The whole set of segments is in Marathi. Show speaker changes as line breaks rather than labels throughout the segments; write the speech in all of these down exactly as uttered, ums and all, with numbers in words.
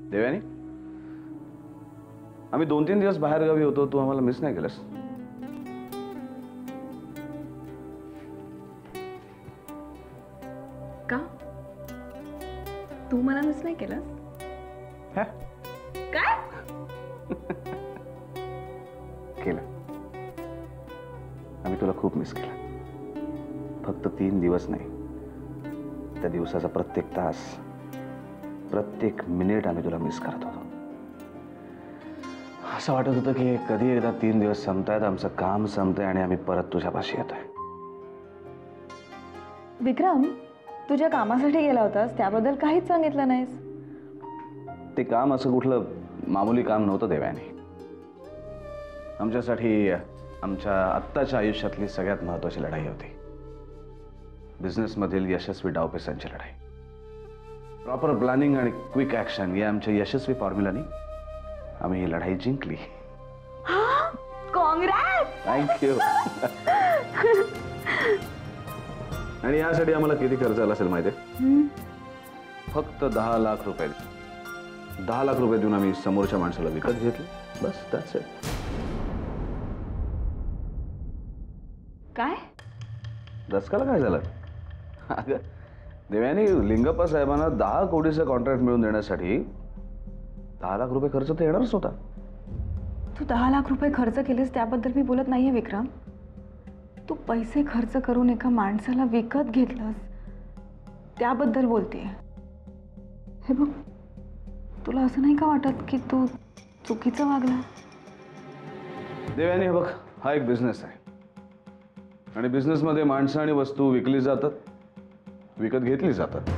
देवयानी, आम्ही दोन तीन दिवस बाहेर गावी होतो, तू आम्हाला मिस नाही केलंस?
का? तू मला मिस नाही केलंस? काय?
केलं. आम्ही तुला खूप मिस केलं. फक्त तीन दिवस नाही, त्या दिवसाचा प्रत्येक तास, प्रत्येक मिनिट आम्ही तुला मिस करत होतो. असं वाटत होतं की कधी एकदा तीन दिवस संपतायत, आमचं काम संपतंय आणि आम्ही परत तुझ्यापाशी येतोय.
विक्रम, तुझ्या कामासाठी गेला होतास, त्याबद्दल काहीच सांगितलं नाहीस.
ते काम असं कुठलं मामूली काम नव्हतं देवयानी. आमच्यासाठी आमच्या आत्ताच्या आयुष्यातली सगळ्यात महत्त्वाची लढाई होती. बिझनेसमधील यशस्वी डावपेचांची लढाई. प्रॉपर प्लॅनिंग आणि क्विक ॲक्शन या आमच्या यशस्वी फॉर्म्युलानी आम्ही ही लढाई जिंकली.
काँग्रेस!
थँक्यू. आणि यासाठी आम्हाला किती खर्च आला असेल माहिती आहे? फक्त दहा लाख रुपये. दहा लाख रुपये देऊन आम्ही समोरच्या माणसाला विकत घेतले. बस, दॅट्स इट.
काय?
दसकाला काय झालं? अगं देवयानी, लिंगप्पा साहेबांना दहा कोटीचं कॉन्ट्रॅक्ट मिळवून देण्यासाठी दहा लाख रुपये खर्च तर येणारच होता.
तू दहा लाख रुपये खर्च केलेस त्याबद्दल मी बोलत नाहीये विक्रम. तू पैसे खर्च करून एका माणसाला विकत घेतलंस त्याबद्दल बोलतेय. हे बघ, तुला असं नाही का वाटत की तू चुकीचं वागला?
देवयानी, हे बघ, हा एक बिझनेस आहे आणि बिझनेसमध्ये माणसं आणि वस्तू विकली जातात, विकत घेतली जातात.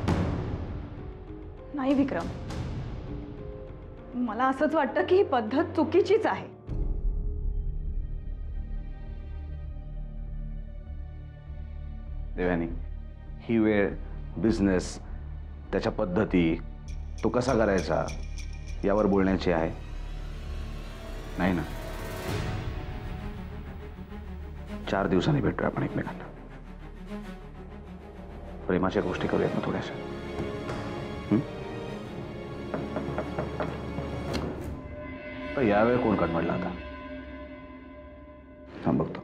नाही विक्रम, मला असंच वाटतं की ही पद्धत चुकीचीच आहे.
देवयानी, ही वेळ, बिझनेस, त्याच्या पद्धती, तो कसा करायचा यावर बोलण्याची आहे, नाही ना? चार दिवसांनी भेटूया आपण एकमेकांना. प्रेमाच्या गोष्टी करूयात ना थोड्याशा. तर यावेळी कोण कटमडला आता? थांब बघतो.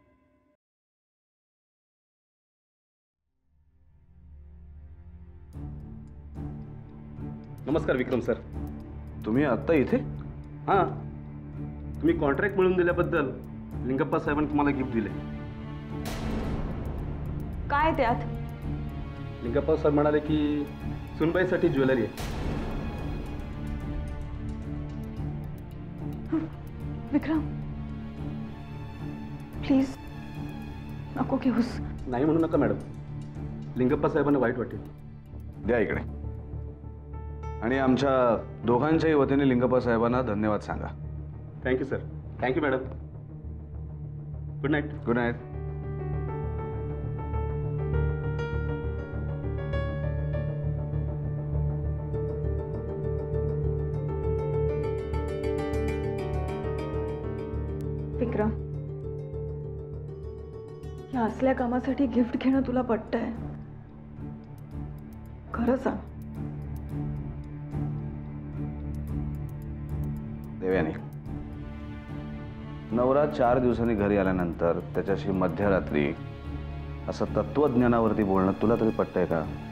नमस्कार विक्रम सर.
तुम्ही आत्ता इथे?
हां, तुम्ही कॉन्ट्रॅक्ट मिळवून दिल्याबद्दल लिंगप्पा साहेबांनी तुम्हाला गिफ्ट दिले.
काय त्यात?
लिंगप्पा साहेब म्हणाले की सुनबाईसाठी ज्वेलरी आहे.
विक्रम, प्लीज नको घेऊस.
नाही म्हणू नका मॅडम, लिंगप्पा साहेबांना वाईट वाटेल.
द्या इकडे. आणि आमच्या दोघांच्याही वतीने लिंगप्पा साहेबांना धन्यवाद सांगा.
Thank you sir. Thank you madam. Good night.
Good night.
Vikram, या असल्या कामासाठी गिफ्ट घेणं तुला पटतंय? खरं सांग.
देवयानी, नवरा चार दिवसांनी घरी आल्यानंतर त्याच्याशी मध्यरात्री असं तत्वज्ञानावरती बोलणं तुला तरी पटतंय का?